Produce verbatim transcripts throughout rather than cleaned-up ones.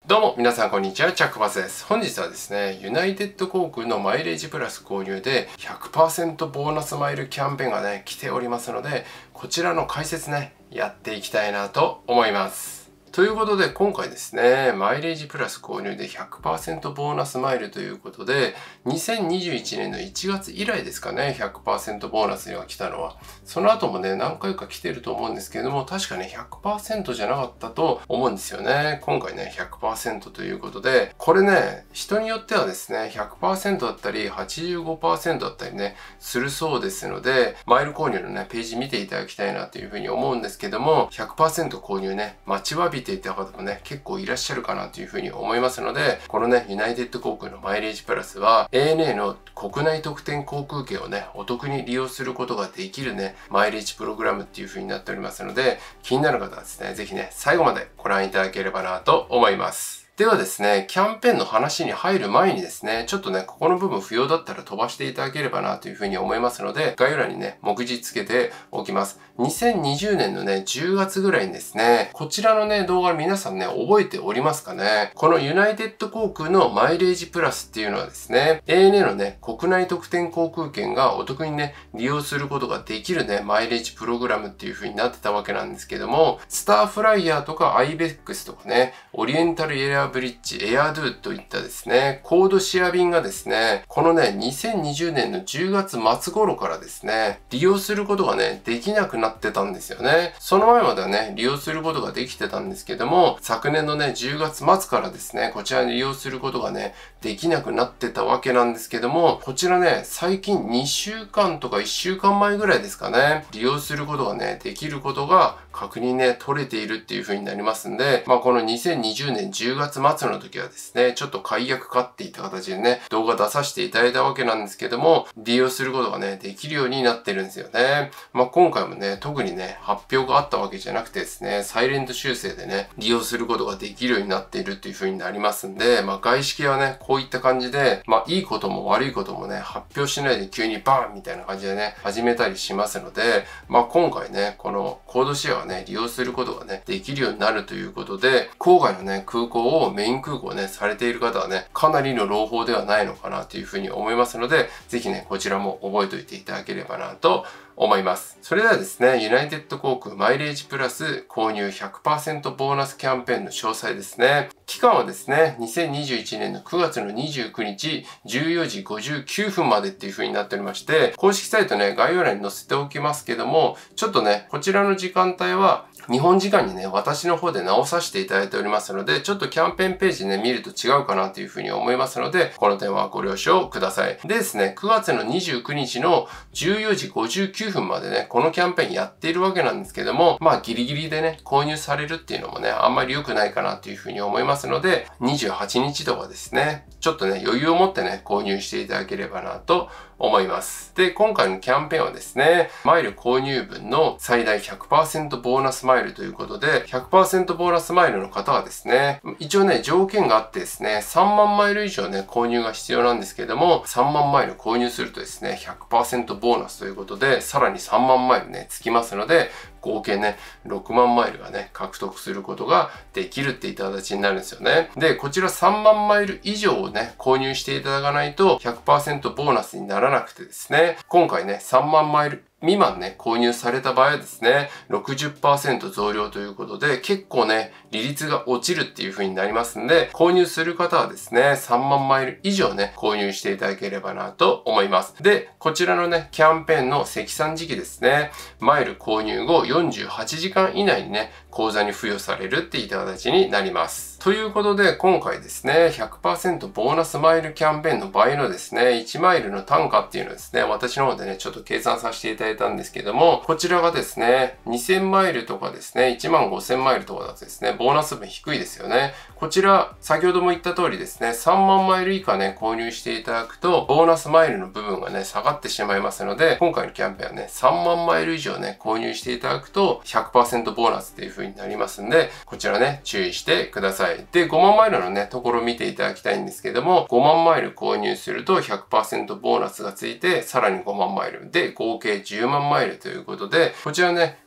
どうも皆さんこんにちは、チャックバスです。本日はですね、ユナイテッド航空のマイレージプラス購入で ひゃくパーセント ボーナスマイルキャンペーンがね、来ておりますので、こちらの解説ね、やっていきたいなと思います。ということで今回ですね、マイレージプラス購入で ひゃくパーセント ボーナスマイルということで、にせんにじゅういちねんのいちがつ以来ですかね、ひゃくパーセント ボーナスが来たのは。その後もね、何回か来てると思うんですけれども、確かね、ひゃくパーセント じゃなかったと思うんですよね。今回ね、ひゃくパーセント ということで、これね、人によってはですね、ひゃくパーセント だったり、はちじゅうごパーセント だったりね、するそうですので、マイル購入のね、ページ見ていただきたいなというふうに思うんですけども、ひゃくパーセント 購入ね、待ちわびていた方もね、結構いらっしゃるかなというふうに思いますので、このね、ユナイテッド航空のマイレージプラスは エーエヌエー の国内特典航空券をね、お得に利用することができるね、マイレージプログラムっていう風になっておりますので、気になる方はですね、ぜひね、最後までご覧いただければなと思います。ではですね、キャンペーンの話に入る前にですね、ちょっとね、ここの部分不要だったら飛ばしていただければなというふうに思いますので、概要欄にね、目次つけておきます。にせんにじゅうねんのね、じゅうがつぐらいにですね、こちらのね、動画皆さんね、覚えておりますかね。このユナイテッド航空のマイレージプラスっていうのはですね、エーエヌエー のね、国内特典航空券がお得にね、利用することができるね、マイレージプログラムっていう風になってたわけなんですけども、スターフライヤーとか アイベックス とかね、オリエンタルエアブリッジ、エアドゥといったですね、コードシェア便がですね、このね、にせんにじゅうねんのじゅうがつまつ頃からですね、利用することがね、できなくなってたんですよね。その前まではね、利用することができてたんですけども、昨年のね、じゅうがつまつからですね、こちらに利用することがね、できなくなってたわけなんですけども、こちらね、最近にしゅうかんとかいっしゅうかんまえぐらいですかね、利用することがね、できることが確認ね、取れているっていう風になりますんで、まあこのにせんにじゅうねんじゅうがつまつの時はですね、ちょっと解約かっていった形でね、動画出させていただいたわけなんですけども、利用することがね、できるようになってるんですよね。まあ今回もね、特にね、発表があったわけじゃなくてですね、サイレント修正でね、利用することができるようになっているっていう風になりますんで、まあ外資系はね、こういった感じで、まあいいことも悪いこともね、発表しないで急にバーンみたいな感じでね、始めたりしますので、まあ今回ね、このコードシェアをね、利用することがね、できるようになるということで、郊外のね、空港をメイン空港ね、されている方はね、かなりの朗報ではないのかなというふうに思いますので、ぜひね、こちらも覚えておいていただければなと思います。それではですね、ユナイテッド航空マイレージプラス購入 ひゃくパーセント ボーナスキャンペーンの詳細ですね。期間はですね、にせんにじゅういちねんのくがつのにじゅうくにちじゅうよじごじゅうきゅうふんまでっていう風になっておりまして、公式サイトね、概要欄に載せておきますけども、ちょっとね、こちらの時間帯は日本時間にね、私の方で直させていただいておりますので、ちょっとキャンペーンページね、見ると違うかなという風に思いますので、この点はご了承ください。でですね、くがつのにじゅうくにちのじゅうよじごじゅうきゅうふんまでね、このキャンペーンやっているわけなんですけども、まあギリギリでね、購入されるっていうのもね、あんまり良くないかなという風に思いますので、にじゅうはちにちとかですね、ちょっとね、余裕を持ってね、購入していただければなと思います。で、今回のキャンペーンはですね、マイル購入分の最大 ひゃくパーセント ボーナスマイルということで、ひゃくパーセント ボーナスマイルの方はですね、一応ね、条件があってですね、さんまんマイル以上ね、購入が必要なんですけども、さんまんマイル購入するとですね、ひゃくパーセント ボーナスということで、さらにさんまんマイルね、つきますので、合計ね、ろくまんマイルがね、獲得することができるっていった形になるんですよね。で、こちらさんまんマイル以上をね、購入していただかないと ひゃくパーセント ボーナスにならなくてですね、今回ね、さんまんマイル未満ね、購入された場合はですね、ろくじゅっパーセント 増量ということで、結構ね、利率が落ちるっていう風になりますんで、購入する方はですね、さんまんマイル以上ね、購入していただければなと思います。で、こちらのね、キャンペーンの積算時期ですね、マイル購入後よんじゅうはちじかん以内にね、口座に付与されるっていった形になります。ということで、今回ですね、ひゃくパーセント ボーナスマイルキャンペーンの場合のですね、いちマイルの単価っていうのをですね、私の方でね、ちょっと計算させていただいたんですけども、こちらがですね、にせんマイルとかですね、いちまんごせんマイルとかだとですね、ボーナス分低いですよね。こちら、先ほども言った通りですね、さんまんマイル以下ね、購入していただくと、ボーナスマイルの部分がね、下がってしまいますので、今回のキャンペーンはね、さんまんマイル以上ね、購入していただくと、ひゃくパーセント ボーナスっていう風になりますんで、こちらね、注意してください。で、ごまんマイルのね、ところを見ていただきたいんですけども、ごまんマイル購入すると ひゃくパーセント ボーナスがついて、さらにごまんマイルで合計じゅうまんマイルということで、こちらね、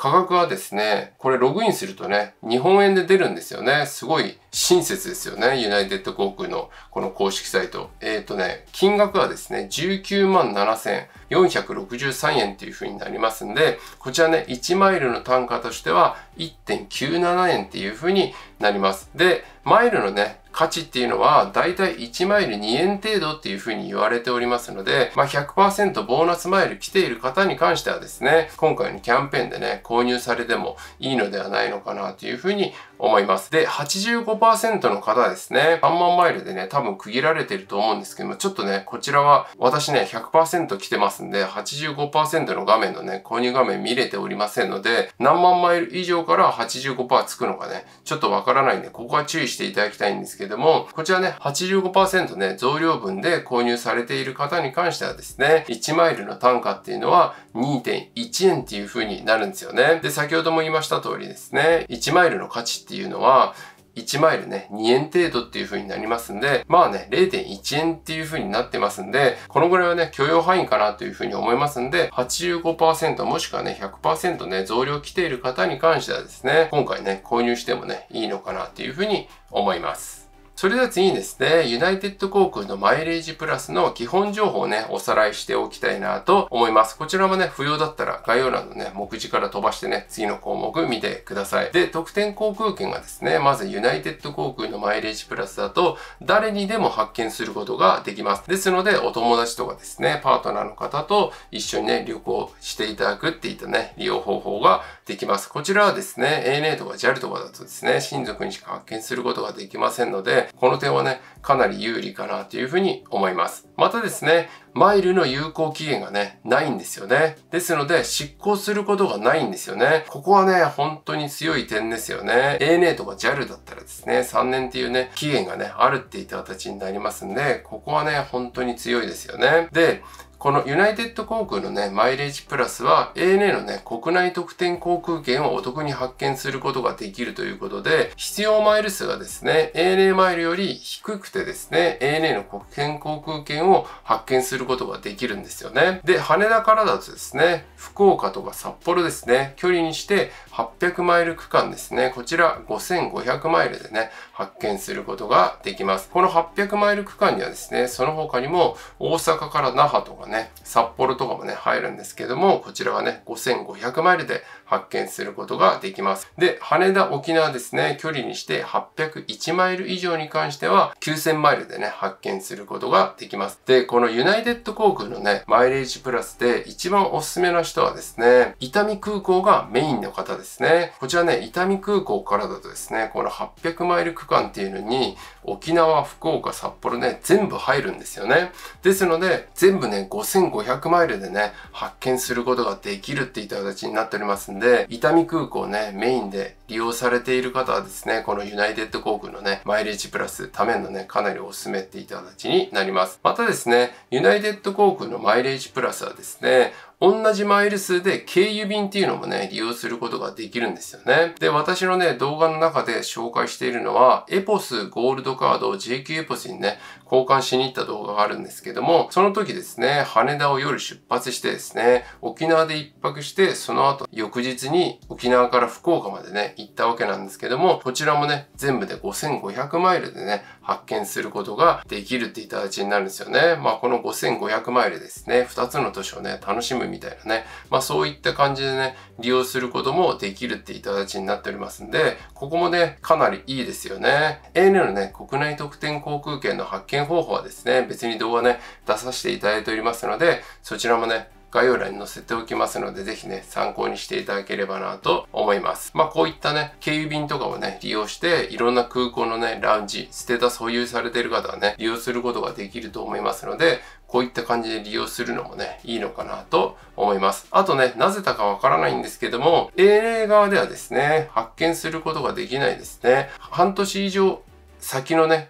価格はですね、これログインするとね、日本円で出るんですよね。すごい親切ですよね。ユナイテッド航空のこの公式サイト。えっとね、金額はですね、じゅうきゅうまんななせんよんひゃくろくじゅうさんえんっていう風になりますんで、こちらね、いちマイルの単価としては いってんきゅうななえんっていう風になります。で、マイルのね、価値っていうのは、だいたいいちマイルにえん程度っていう風に言われておりますので、まあ、ひゃくパーセント ボーナスマイル来ている方に関してはですね、今回のキャンペーンでね、購入されてもいいのではないのかなという風に思います。で、はちじゅうごパーセント の方ですね、さんまんマイルでね、多分区切られてると思うんですけども、ちょっとね、こちらは私ね、ひゃくパーセント 来てますんで、はちじゅうごパーセント の画面のね、購入画面見れておりませんので、何万マイル以上から はちじゅうごパーセント つくのかね、ちょっとわからないんで、ここは注意していただきたいんですけども、こちらね、はちじゅうごパーセント ね、増量分で購入されている方に関してはですね、いちマイルの単価っていうのは にてんいちえんっていう風になるんですよね。で、先ほども言いました通りですね、いちマイルの価値っていうのは、いちマイルね、にえん程度っていう風になりますんで、まあね、れいてんいちえんっていう風になってますんで、このぐらいはね、許容範囲かなという風に思いますんで、はちじゅうごパーセント もしくはね、ひゃくパーセント ね、増量来ている方に関してはですね、今回ね、購入してもね、いいのかなっていう風に思います。それでは次にですね、ユナイテッド航空のマイレージプラスの基本情報をね、おさらいしておきたいなと思います。こちらもね、不要だったら概要欄のね、目次から飛ばしてね、次の項目見てください。で、特典航空券がですね、まずユナイテッド航空のマイレージプラスだと、誰にでも発券することができます。ですので、お友達とかですね、パートナーの方と一緒にね、旅行していただくっていったね、利用方法ができます。こちらはですね、エーエヌエー とか ジャル とかだとですね、親族にしか発券することができませんので、この点はね、かなり有利かなというふうに思います。またですね、マイルの有効期限がね、ないんですよね。ですので、執行することがないんですよね。ここはね、本当に強い点ですよね。エーエヌエー とか ジャル だったらですね、さんねんっていうね、期限がね、あるっていった形になりますんで、ここはね、本当に強いですよね。で、このユナイテッド航空のね、マイレージプラスは エーエヌエー のね、国内特典航空券をお得に発券することができるということで、必要マイル数がですね、エーエヌエー マイルより低くてですね、エーエヌエー の国権航空券を発券することができるんですよね。で、羽田からだとですね、福岡とか札幌ですね、距離にしてはっぴゃくマイル区間ですね、こちらごせんごひゃくマイルでね、発券することができます。このはっぴゃくマイル区間にはですね、その他にも大阪から那覇とかね、札幌とかもね、入るんですけども、こちらはね、ごせんごひゃくマイルで発券することができます。で、羽田、沖縄ですね、距離にしてはっぴゃくいちマイル以上に関しては、きゅうせんマイルでね、発券することができます。で、このユナイテッド航空のね、マイレージプラスで一番おすすめの人はですね、伊丹空港がメインの方ですね。こちらね、伊丹空港からだとですね、このはっぴゃくマイル区間っていうのに、沖縄、福岡、札幌ね、全部入るんですよね。ですので、全部ね、ごせんごひゃくマイルでね、発券することができるっていった形になっておりますんで、伊丹空港ね、メインで利用されている方はですね、このユナイテッド航空のね、マイレージプラス、ためのね、かなりおすすめっていった形になります。またですね、ユナイテッド航空のマイレージプラスはですね、同じマイル数で経由便っていうのもね、利用することができるんですよね。で、私のね、動画の中で紹介しているのは、エポスゴールドカードを ジェーキュー エポスにね、交換しに行った動画があるんですけども、その時ですね、羽田を夜出発してですね、沖縄で一泊して、その後、翌日に沖縄から福岡までね、行ったわけなんですけども、こちらもね、全部でごせんごひゃくマイルでね、発券することができるっていった形になるんですよね。まあ、このごせんごひゃくマイルですね、ふたつの都市をね、楽しむみたいなね、まあそういった感じでね、利用することもできるっていった形になっておりますんで、ここもね、かなりいいですよね。エーエヌエー のね、国内特典航空券の発券方法はですね、別に動画ね、出させていただいておりますので、そちらもね、概要欄に載せておきますので、ぜひね、参考にしていただければなと思います。まあ、こういったね、経由便とかをね、利用して、いろんな空港のね、ラウンジ、ステータス保有されている方はね、利用することができると思いますので、こういった感じで利用するのもね、いいのかなと思います。あとね、なぜだかわからないんですけども、エーエヌエー 側ではですね、発券することができないですね。半年以上先のね、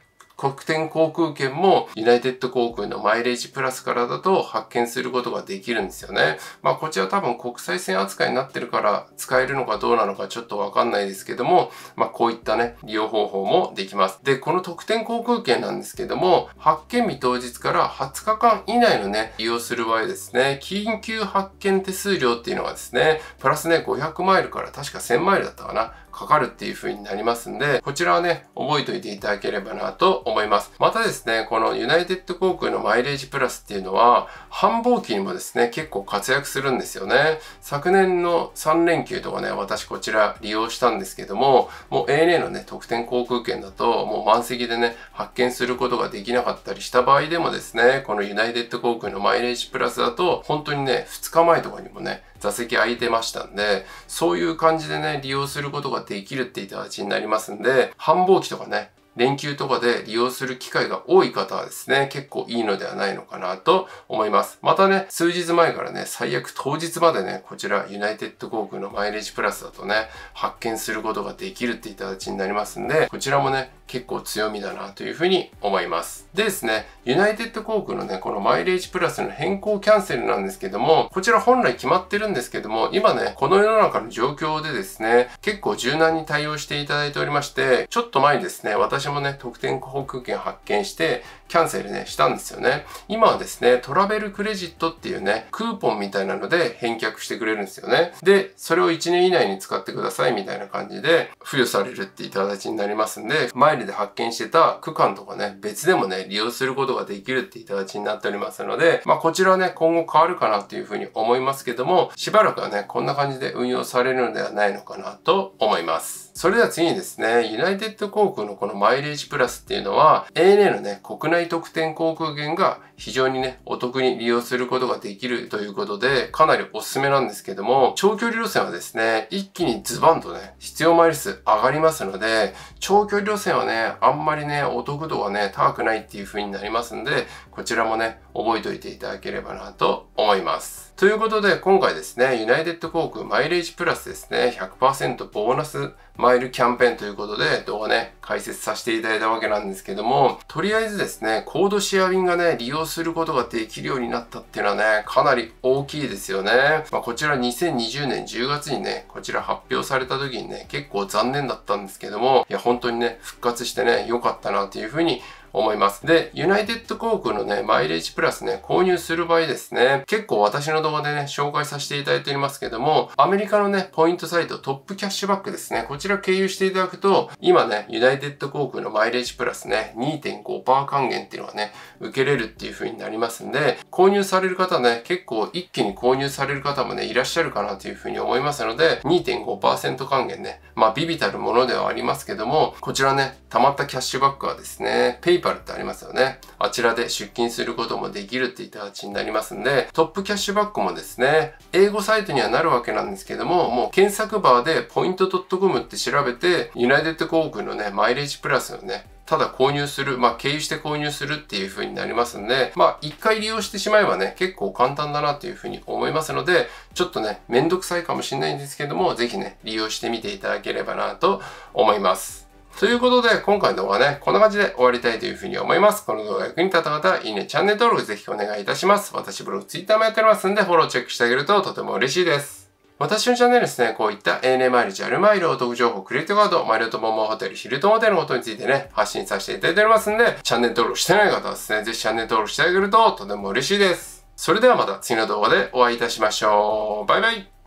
特典航空券もユナイテッド航空のマイレージプラスからだと発券することができるんですよね。まあこちら多分国際線扱いになってるから使えるのかどうなのかちょっとわかんないですけども、まあこういったね、利用方法もできます。で、この特典航空券なんですけども、発券日当日からはつかかん以内のね、利用する場合ですね、緊急発券手数料っていうのがですね、プラスね、ごひゃくマイルから確かせんマイルだったかな。かかるっていう風になりますんで、こちらはね、覚えておいていただければなと思います。またですね、このユナイテッド航空のマイレージプラスっていうのは、繁忙期にもですね、結構活躍するんですよね。昨年のさんれんきゅうとかね、私こちら利用したんですけども、もう エーエヌエー のね、特典航空券だと、もう満席でね、発券することができなかったりした場合でもですね、このユナイテッド航空のマイレージプラスだと、本当にね、ふつかまえとかにもね、座席空いてましたんで、そういう感じでね、利用することができるっていう形になりますんで、繁忙期とかね、連休とかで利用する機会が多い方はですね、結構いいのではないのかなと思います。またね、数日前からね、最悪当日までね、こちらユナイテッド航空のマイレージプラスだとね、発券することができるっていった形になりますんで、こちらもね、結構強みだなというふうに思います。でですね、ユナイテッド航空のね、このマイレージプラスの変更キャンセルなんですけども、こちら本来決まってるんですけども、今ね、この世の中の状況でですね、結構柔軟に対応していただいておりまして、ちょっと前にですね、私もね、特典航空券発券して、キャンセルね、したんですよね。今はですね、トラベルクレジットっていうね、クーポンみたいなので返却してくれるんですよね。で、それをいちねん以内に使ってくださいみたいな感じで付与されるっていった形になりますんで、マイルで発券してた区間とかね、別でもね、利用することができるっていった形になっておりますので、まあこちらはね、今後変わるかなっていうふうに思いますけども、しばらくはね、こんな感じで運用されるのではないのかなと思います。それでは次にですね、ユナイテッド航空のこのマイレージプラスっていうのは、エーエヌエー のね、国内特典航空券が非常にね、お得に利用することができるということで、かなりおすすめなんですけども、長距離路線はですね、一気にズバンとね、必要マイル数上がりますので、長距離路線はね、あんまりね、お得度がね、高くないっていう風になりますんで、こちらもね、覚えておいていただければなと思います。ということで、今回ですね、ユナイテッド航空マイレージプラスですね、ひゃくパーセント ボーナスマイルキャンペーンということで動画ね、解説させていただいたわけなんですけども、とりあえずですね、コードシェア便がね、利用することができるようになったっていうのはね、かなり大きいですよね。まあ、こちらにせんにじゅうねんじゅうがつにね、こちら発表された時にね、結構残念だったんですけども、いや、本当にね、復活してね、良かったなっていうふうに思います。で、ユナイテッド航空のね、マイレージプラスね、購入する場合ですね、結構私の動画でね、紹介させていただいておりますけども、アメリカのね、ポイントサイトトップキャッシュバックですね、こちら経由していただくと、今ね、ユナイテッド航空のマイレージプラスね、にてんごパーセント 還元っていうのがね、受けれるっていう風になりますんで、購入される方ね、結構一気に購入される方もね、いらっしゃるかなという風に思いますので、にてんごパーセント 還元ね、まあ、ビビたるものではありますけども、こちらね、溜まったキャッシュバックはですね、ペイパルってありますよね。あちらで出金することもできるっていった形になりますんで、トップキャッシュバックもですね、英語サイトにはなるわけなんですけども、もう検索バーでポイント .com って調べて、ユナイテッド航空のね、マイレージプラスのね、ただ購入する、まあ、経由して購入するっていう風になりますんで、まあ、一回利用してしまえばね、結構簡単だなっていう風に思いますので、ちょっとね、めんどくさいかもしれないんですけども、ぜひね、利用してみていただければなと思います。ということで、今回の動画はね、こんな感じで終わりたいというふうに思います。この動画が役に立った方は、いいね、チャンネル登録ぜひお願いいたします。私ブログ、ツイッターもやっておりますんで、フォローチェックしてあげるととても嬉しいです。私のチャンネルですね、こういった エーエヌエー マイレージ、アルマイル、お得情報、クレジットカード、マリオットモンモンホテル、ヒルトンホテルのことについてね、発信させていただいておりますんで、チャンネル登録してない方はですね、ぜひチャンネル登録してあげるととても嬉しいです。それではまた次の動画でお会いいたしましょう。バイバイ。